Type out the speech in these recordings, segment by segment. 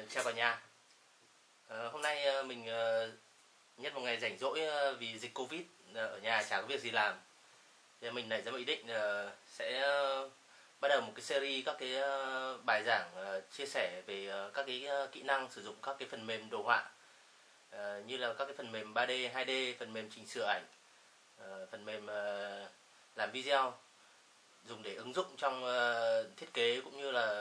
Chào cả nhà. Hôm nay mình nhân một ngày rảnh rỗi vì dịch Covid, ở nhà chả có việc gì làm. Thì mình nảy ra một ý định sẽ bắt đầu một cái series các cái bài giảng chia sẻ về các cái kỹ năng sử dụng các cái phần mềm đồ họa, như là các cái phần mềm 3D, 2D, phần mềm chỉnh sửa ảnh, phần mềm làm video, dùng để ứng dụng trong thiết kế cũng như là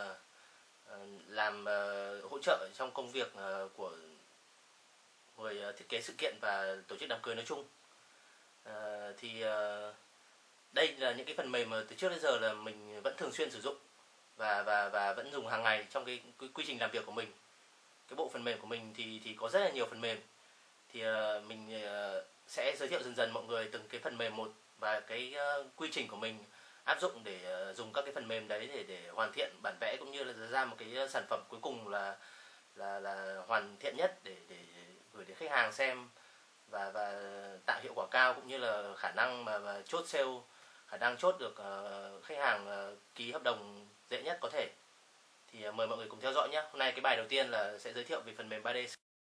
làm hỗ trợ trong công việc của người thiết kế sự kiện và tổ chức đám cưới nói chung. Đây là những cái phần mềm mà từ trước đến giờ là mình vẫn thường xuyên sử dụng và vẫn dùng hàng ngày trong cái quy trình làm việc của mình. Cái bộ phần mềm của mình thì có rất là nhiều phần mềm. Mình sẽ giới thiệu dần dần mọi người từng cái phần mềm một và cái quy trình của mình áp dụng để dùng các cái phần mềm đấy để hoàn thiện bản vẽ cũng như là ra một cái sản phẩm cuối cùng là hoàn thiện nhất để gửi đến khách hàng xem và tạo hiệu quả cao, cũng như là khả năng mà chốt sale, khả năng chốt được khách hàng ký hợp đồng dễ nhất có thể. Thì mời mọi người cùng theo dõi nhé. Hôm nay cái bài đầu tiên là sẽ giới thiệu về phần mềm 3D.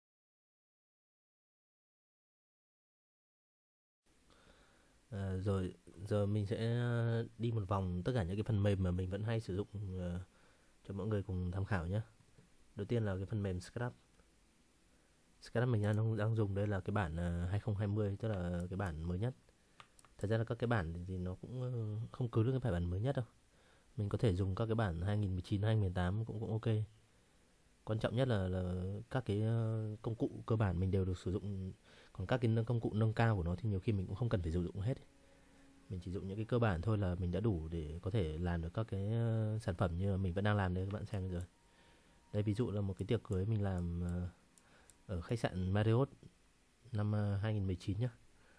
Rồi giờ mình sẽ đi một vòng tất cả những cái phần mềm mà mình vẫn hay sử dụng cho mọi người cùng tham khảo nhé. Đầu tiên là cái phần mềm Scratch. Scratch mình đang dùng đây là cái bản 2020, tức là cái bản mới nhất. Thật ra là các cái bản thì nó cũng không cứ được phải bản mới nhất đâu. Mình có thể dùng các cái bản 2019, 2018 cũng ok. Quan trọng nhất là các cái công cụ cơ bản mình đều được sử dụng. Còn các cái công cụ nâng cao của nó thì nhiều khi mình cũng không cần phải sử dụng hết. Mình chỉ dùng những cái cơ bản thôi là mình đã đủ để có thể làm được các cái sản phẩm như mình vẫn đang làm đây các bạn xem bây giờ. Đây ví dụ là một cái tiệc cưới mình làm ở khách sạn Marriott năm 2019 nhá.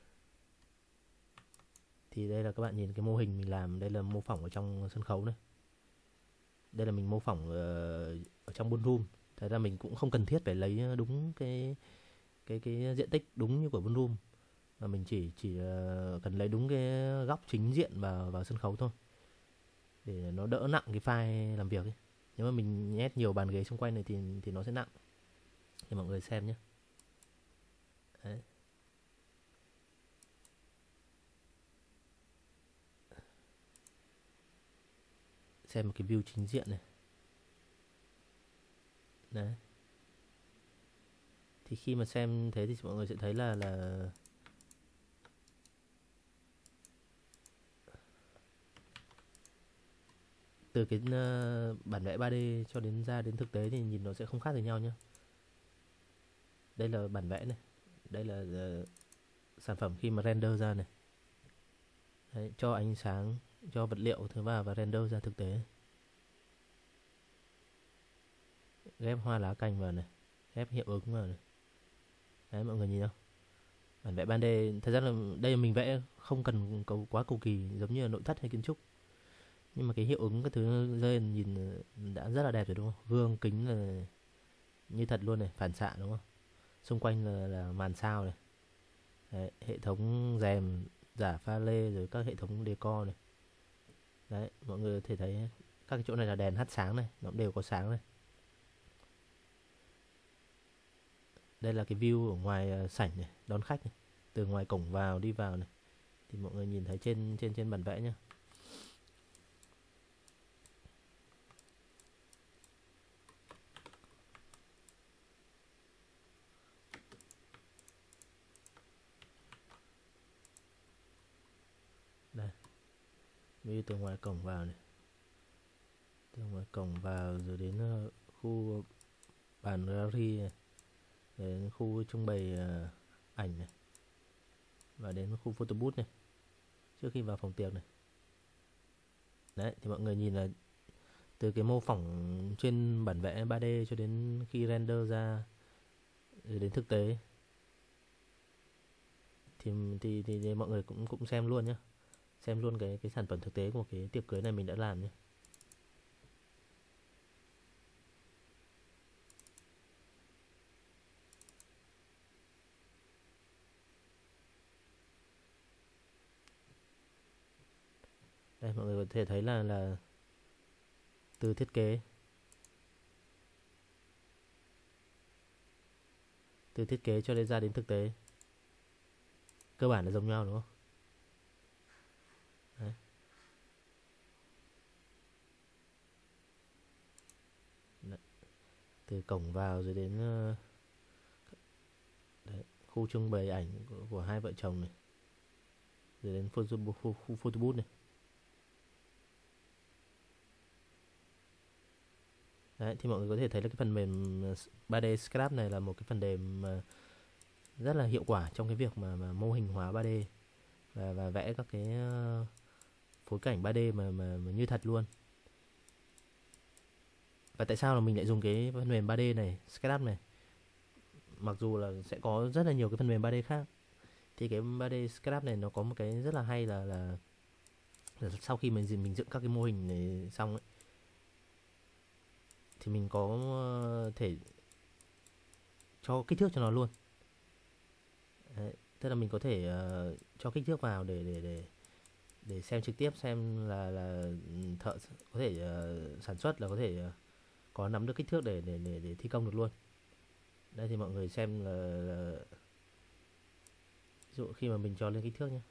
Thì đây là các bạn nhìn cái mô hình mình làm, đây là mô phỏng ở trong sân khấu này. Đây là mình mô phỏng ở trong ballroom. Thật ra mình cũng không cần thiết phải lấy đúng cái diện tích đúng như của ballroom, mà mình chỉ cần lấy đúng cái góc chính diện vào sân khấu thôi để nó đỡ nặng cái file làm việc ấy. Nếu mà mình nhét nhiều bàn ghế xung quanh này thì nó sẽ nặng. Thì mọi người xem nhé. Đấy. Xem một cái view chính diện này. Đấy. Thì khi mà xem thế thì mọi người sẽ thấy là từ cái bản vẽ 3D cho đến ra đến thực tế thì nhìn nó sẽ không khác gì nhau nhé. Đây là bản vẽ này, đây là sản phẩm khi mà render ra này. Đấy, cho ánh sáng, cho vật liệu thứ vào và render ra thực tế. Ghép hoa lá cành vào này, ghép hiệu ứng vào này. Đấy, mọi người nhìn không? Bản vẽ 3D, thật ra là đây là mình vẽ không cần quá cầu kỳ giống như là nội thất hay kiến trúc. Nhưng mà cái hiệu ứng cái thứ lên nhìn đã rất là đẹp rồi đúng không? Gương kính là như thật luôn này, phản xạ đúng không? Xung quanh là màn sao này. Đấy, hệ thống rèm, giả pha lê rồi các hệ thống decor này. Đấy, mọi người có thể thấy các cái chỗ này là đèn hắt sáng này, nó cũng đều có sáng này. Đây là cái view ở ngoài sảnh này, đón khách này, từ ngoài cổng vào đi vào này. Thì mọi người nhìn thấy trên bản vẽ nhá. Đây. View từ ngoài cổng vào này. Từ ngoài cổng vào rồi đến khu bàn gallery này, đến khu trưng bày ảnh này, và đến khu photo booth này trước khi vào phòng tiệc này. Đấy, thì mọi người nhìn là từ cái mô phỏng trên bản vẽ 3D cho đến khi render ra rồi đến thực tế thì mọi người cũng xem luôn nhá. Xem luôn cái sản phẩm thực tế của cái tiệc cưới này mình đã làm nhé. Đây, mọi người có thể thấy là từ thiết kế Từ thiết kế cho đến ra đến thực tế cơ bản là giống nhau đúng không? Đấy. Đấy. Từ cổng vào rồi đến đấy, khu trưng bày ảnh của hai vợ chồng này, rồi đến khu photo booth này. Đấy, thì mọi người có thể thấy là cái phần mềm 3D Scrap này là một cái phần mềm rất là hiệu quả trong cái việc mà mô hình hóa 3D và vẽ các cái phối cảnh 3D mà như thật luôn. Và tại sao là mình lại dùng cái phần mềm 3D này, Scrap này? Mặc dù là sẽ có rất là nhiều cái phần mềm 3D khác, thì cái 3D Scrap này nó có một cái rất là hay là sau khi mình dựng các cái mô hình này xong ấy, thì mình có thể cho kích thước cho nó luôn. Đấy, tức là mình có thể cho kích thước vào để xem trực tiếp, xem là thợ có thể sản xuất là có thể có nắm được kích thước để thi công được luôn. Đây thì mọi người xem là ví dụ khi mà mình cho lên kích thước nhé.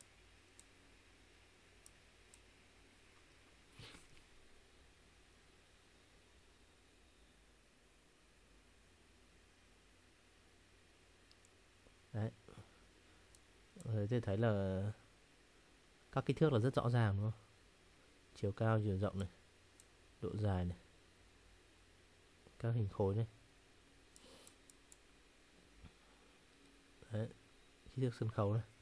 Đấy, mọi người có thể thấy là các kích thước là rất rõ ràng đúng không? Chiều cao, chiều rộng này, độ dài này, các hình khối này. Đấy, kích thước sân khấu này.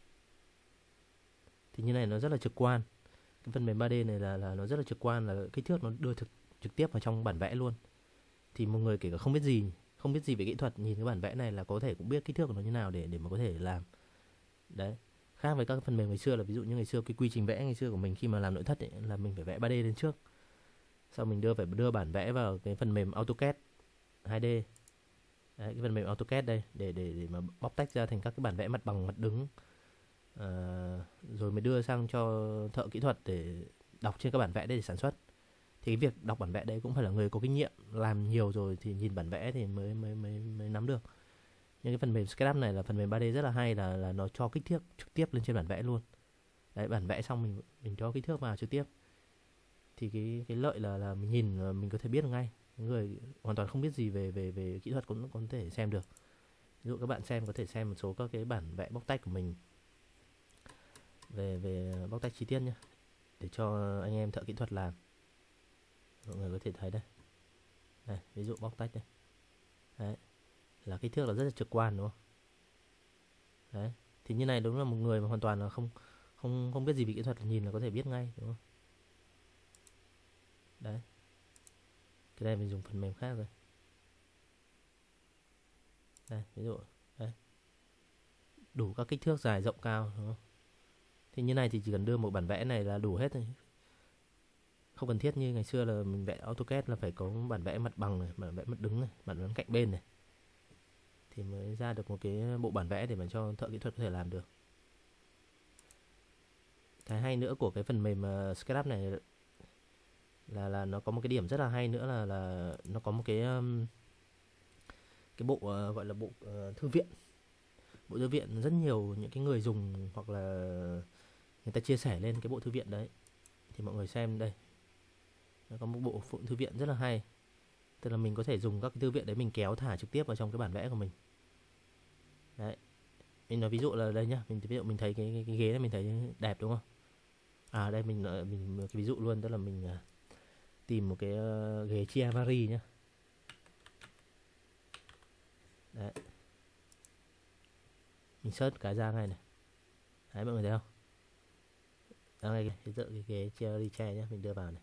Thì như này nó rất là trực quan. Cái phần mềm 3D này là nó rất là trực quan, là kích thước nó đưa trực tiếp vào trong bản vẽ luôn. Thì một người kể cả không biết gì về kỹ thuật, nhìn cái bản vẽ này là có thể cũng biết kích thước của nó như nào để mà có thể làm. Đấy. Khác với các phần mềm ngày xưa là ví dụ như ngày xưa cái quy trình vẽ ngày xưa của mình khi mà làm nội thất ấy, là mình phải vẽ 3D lên trước. Sau mình phải đưa bản vẽ vào cái phần mềm AutoCAD 2D. Đấy, cái phần mềm AutoCAD đây để mà bóc tách ra thành các cái bản vẽ mặt bằng, mặt đứng. Rồi mới đưa sang cho thợ kỹ thuật để đọc trên các bản vẽ để sản xuất. Thì cái việc đọc bản vẽ đấy cũng phải là người có kinh nghiệm, làm nhiều rồi thì nhìn bản vẽ thì mới nắm được. Nhưng cái phần mềm SketchUp này là phần mềm 3D rất là hay, là nó cho kích thước trực tiếp lên trên bản vẽ luôn. Đấy, bản vẽ xong mình cho kích thước vào trực tiếp. Thì cái lợi là mình nhìn mình có thể biết được ngay. Người hoàn toàn không biết gì về kỹ thuật cũng có thể xem được. Ví dụ các bạn xem có thể xem một số các cái bản vẽ bóc tách của mình về bóc tách chi tiết nhé, để cho anh em thợ kỹ thuật làm. Mọi người có thể thấy đây. Đây, ví dụ bóc tách đây. Đấy, là kích thước là rất là trực quan đúng không? Đấy, thì như này đúng là một người mà hoàn toàn là không biết gì về kỹ thuật, nhìn là có thể biết ngay đúng không? Đấy, cái này mình dùng phần mềm khác rồi. Đây, ví dụ đấy, đủ các kích thước dài, rộng, cao đúng không? Thì như này thì chỉ cần đưa một bản vẽ này là đủ hết rồi. Không cần thiết như ngày xưa là mình vẽ AutoCAD là phải có bản vẽ mặt bằng này, bản vẽ mặt đứng này, bản vẽ cạnh bên này, thì mới ra được một cái bộ bản vẽ để mà cho thợ kỹ thuật có thể làm được. Cái hay nữa của cái phần mềm SketchUp này là nó có một cái điểm rất là hay nữa là nó có một cái bộ gọi là bộ thư viện. Bộ thư viện rất nhiều những cái người dùng hoặc là người ta chia sẻ lên cái bộ thư viện đấy. Thì mọi người xem đây, nó có một bộ thư viện rất là hay. Tức là mình có thể dùng các cái thư viện đấy mình kéo thả trực tiếp vào trong cái bản vẽ của mình. Đấy, mình nói ví dụ là đây nhá, ví dụ mình thấy cái ghế này mình thấy đẹp đúng không? À đây mình cái ví dụ luôn, tức là mình tìm một cái ghế Chiavari nhá. Đấy, mình search cái ra ngay này. Đấy, mọi người thấy không? Đó ngay cái ghế Chiavari chair nhá, mình đưa vào này.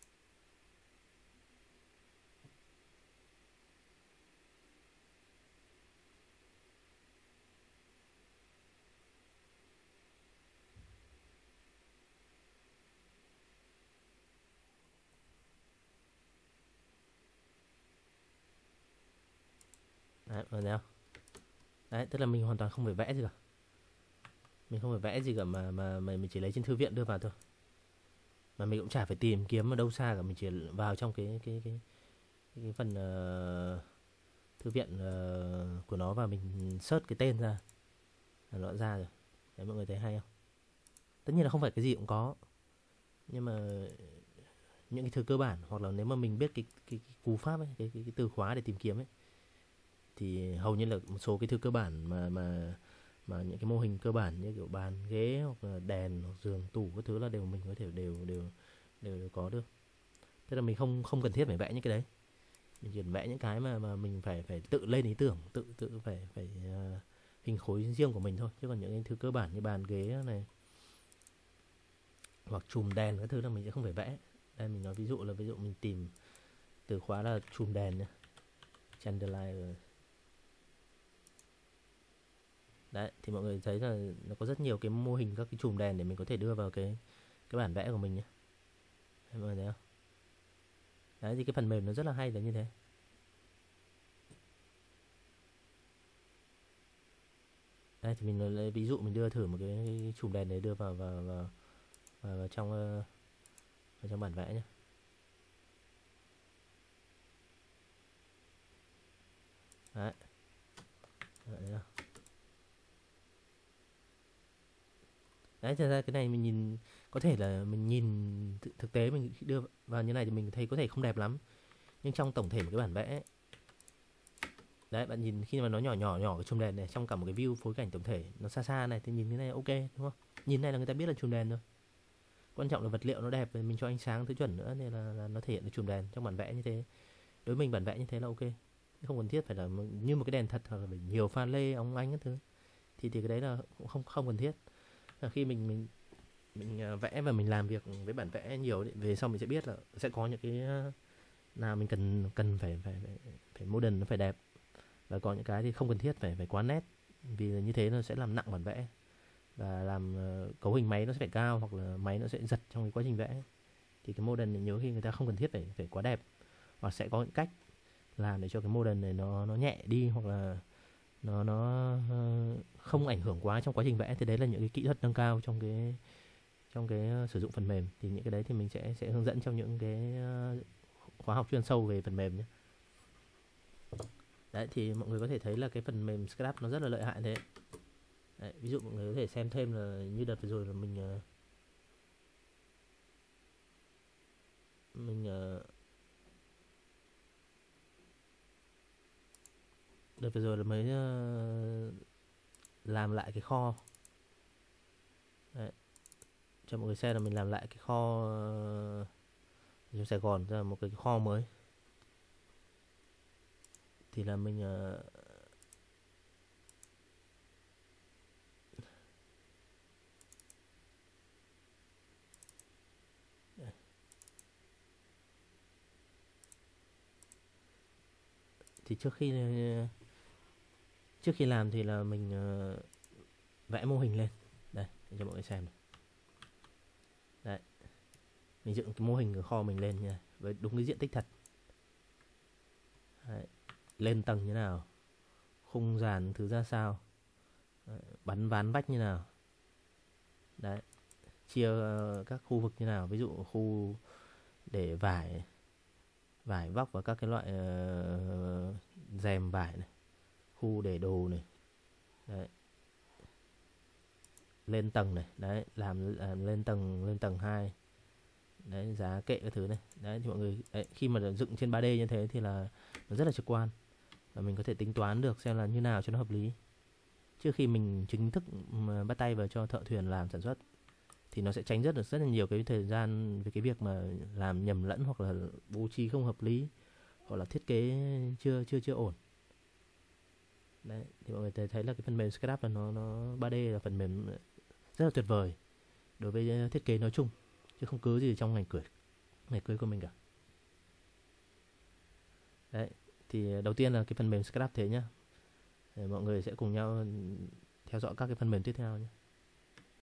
Đấy, mọi người thấy không? Đấy, tức là mình hoàn toàn không phải vẽ gì cả. Mình không phải vẽ gì cả mà mình chỉ lấy trên thư viện đưa vào thôi. Mà mình cũng chả phải tìm kiếm ở đâu xa cả, mình chỉ vào trong cái phần thư viện của nó và mình search cái tên ra là nó ra rồi. Đấy, mọi người thấy hay không? Tất nhiên là không phải cái gì cũng có, nhưng mà những cái thứ cơ bản, hoặc là nếu mà mình biết cái cú pháp ấy, cái từ khóa để tìm kiếm ấy, thì hầu như là một số cái thứ cơ bản mà những cái mô hình cơ bản như kiểu bàn ghế hoặc là đèn hoặc giường tủ các thứ là đều mình có thể đều có được. Tức là mình không cần thiết phải vẽ những cái đấy, mình chỉ vẽ những cái mà mình phải tự lên ý tưởng, tự phải hình khối riêng của mình thôi. Chứ còn những cái thứ cơ bản như bàn ghế này hoặc chùm đèn các thứ là mình sẽ không phải vẽ. Đây mình nói ví dụ là mình tìm từ khóa là chùm đèn nhé, chandelier. Đấy thì mọi người thấy là nó có rất nhiều cái mô hình các cái chùm đèn để mình có thể đưa vào cái bản vẽ của mình nhé. Mọi người thấy không? Đấy thì cái phần mềm nó rất là hay là như thế. Đây thì mình lấy ví dụ mình đưa thử một cái chùm đèn đấy đưa vào trong bản vẽ nhé. Đấy. Đấy, thật ra cái này mình nhìn, có thể là mình nhìn thực tế mình đưa vào như này thì mình thấy có thể không đẹp lắm, nhưng trong tổng thể một cái bản vẽ ấy, đấy bạn nhìn khi mà nó nhỏ cái chùm đèn này trong cả một cái view phối cảnh tổng thể nó xa xa này thì nhìn cái này ok đúng không? Nhìn này là người ta biết là chùm đèn rồi. Quan trọng là vật liệu nó đẹp, mình cho ánh sáng thứ chuẩn nữa nên là nó thể hiện được chùm đèn trong bản vẽ như thế. Đối với mình bản vẽ như thế là ok, không cần thiết phải là như một cái đèn thật hoặc là phải nhiều pha lê óng ánh các thứ, thì cái đấy là cũng không cần thiết. Là khi mình vẽ và mình làm việc với bản vẽ nhiều ấy, về sau mình sẽ biết là sẽ có những cái nào mình cần phải modern, nó phải đẹp, và có những cái thì không cần thiết phải quá nét, vì như thế nó sẽ làm nặng bản vẽ và làm cấu hình máy nó sẽ phải cao, hoặc là máy nó sẽ giật trong cái quá trình vẽ. Thì cái modern này nhiều khi người ta không cần thiết phải quá đẹp, hoặc sẽ có những cách làm để cho cái modern này nó nhẹ đi, hoặc là nó không ảnh hưởng quá trong quá trình vẽ. Thì đấy là những cái kỹ thuật nâng cao trong cái sử dụng phần mềm. Thì những cái đấy thì mình sẽ hướng dẫn trong những cái khóa học chuyên sâu về phần mềm nhé. Đấy thì mọi người có thể thấy là cái phần mềm Scrap nó rất là lợi hại thế. Đấy, ví dụ mọi người có thể xem thêm là như đợt vừa rồi là mình đợt vừa rồi là mới làm lại cái kho. Đấy, cho mọi người xem là mình làm lại cái kho trong Sài Gòn ra một cái kho mới. Thì là mình thì trước khi làm thì là mình vẽ mô hình lên đây để cho mọi người xem này. Đấy, mình dựng cái mô hình của kho mình lên nha, với đúng cái diện tích thật. Đấy, lên tầng như nào, khung dàn thứ ra sao, bắn ván vách như nào. Đấy, chia các khu vực như nào, ví dụ khu để vải vóc và các cái loại rèm vải này, khu để đồ này. Đấy, lên tầng này, đấy làm lên tầng 2. Đấy, giá kệ các thứ này. Đấy thì mọi người đấy, khi mà dựng trên 3D như thế thì là nó rất là trực quan, và mình có thể tính toán được xem là như nào cho nó hợp lý. Trước khi mình chính thức bắt tay vào cho thợ thuyền làm sản xuất thì nó sẽ tránh rất là nhiều cái thời gian về cái việc mà làm nhầm lẫn, hoặc là bố trí không hợp lý, hoặc là thiết kế chưa ổn. Đấy thì mọi người thấy là cái phần mềm Scrap là nó 3D là phần mềm rất là tuyệt vời đối với thiết kế nói chung, chứ không cứ gì trong ngày cưới của mình cả. Đấy thì đầu tiên là cái phần mềm Scrap thế nhá. Để mọi người sẽ cùng nhau theo dõi các cái phần mềm tiếp theo nhé.